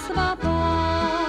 svobod.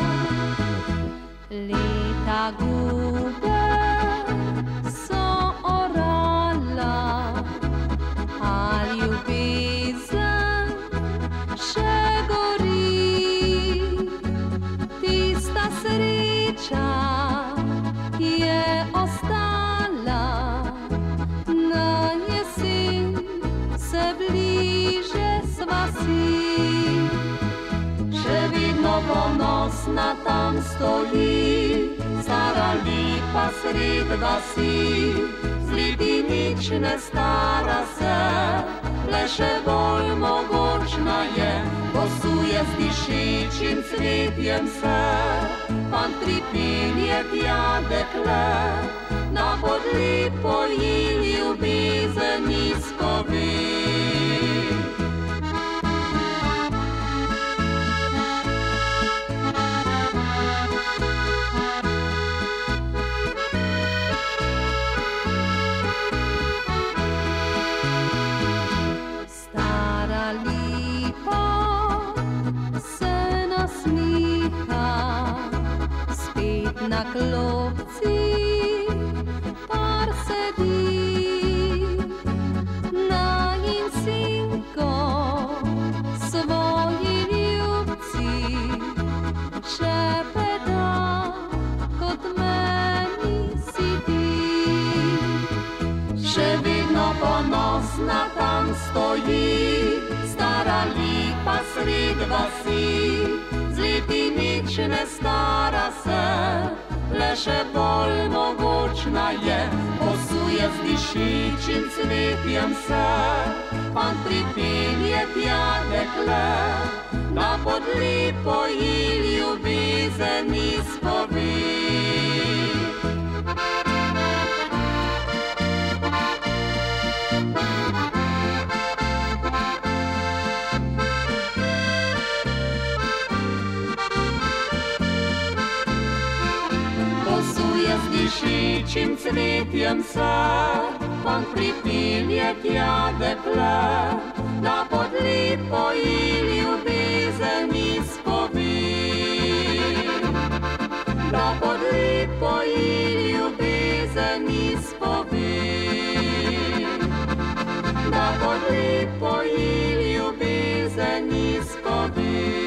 Leta gube so orala, a ljubezen še gori. Tista sreča je ostala, na jesen se bliže sva si. Še vedno ponosna tam stoji, stara lipa sred vasi. Z leti nič ne stara se, le še bolj mogočna je. Posuje z dišečim cvetjem se, fant pripelje tja dekle. Na pod lipo ji ljubezen izpove. Na klopci par sedi, na insinko svoji ljubci šepeta, kot meni si ti. Še vedno ponosna tam stoji, stara lipa sred vasi. Z leti nič ne stara se, le še bolj mogočna je. Posuje z dišečim cvetjem se, fant pripelje tja dekle. Na pod lipo ji ljubezen izpove. Z dišečim cvetjem se, fant pripelje tja dekle. Na pod lipo ji ljubezen izpove. Na pod lipo ji ljubezen izpove. Na pod lipo ji ljubezen izpove.